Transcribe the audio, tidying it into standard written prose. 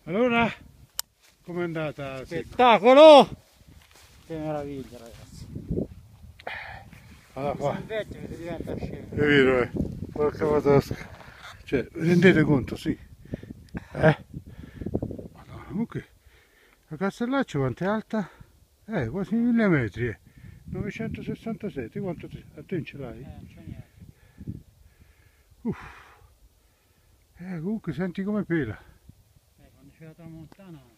Allora, com'è andata? Spettacolo! Che meraviglia, ragazzi. Allora qua. Il vecchio che si diventa scemo. È vero, porca madosca. Cioè, vi rendete conto, sì. Madonna, comunque, la Castellaccio quanto è alta? Quasi 1000 metri, 967, quanto a te ce l'hai? Non c'è niente. Comunque senti come pela. Quando c'è la tramontana